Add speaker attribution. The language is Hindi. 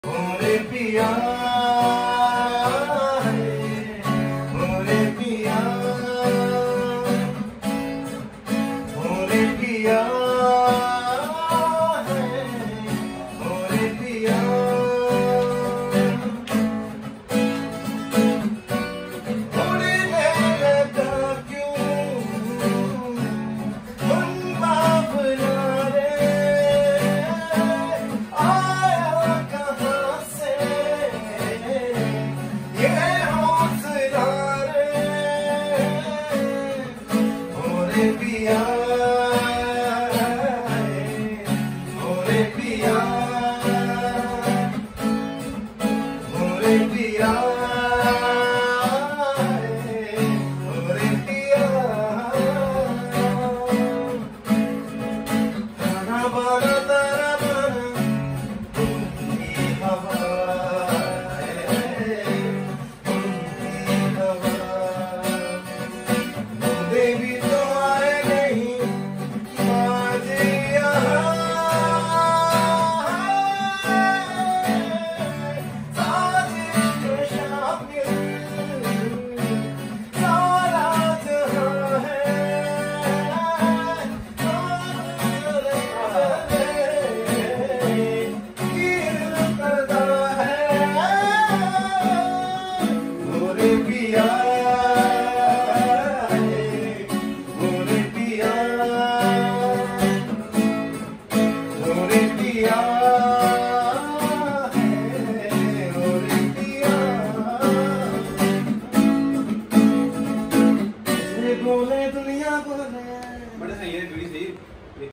Speaker 1: मोरे पिया मोरे पिया मोरे पिया मोरे पिया उड़ने लगा क्यों मन बाबला रे आया कहाँ से ये हौसला रे मोरे पिया मोरे पिया मोरे पिया मोरे पिया तारा बारा तारा बारा उनकी हवा उनकी हवा देवी तो आए नहीं आज यहाँ साजिश में शामिल सारा जहाँ है गिर पड़ता है मोरे पिया मोरे पिया मोरे पिया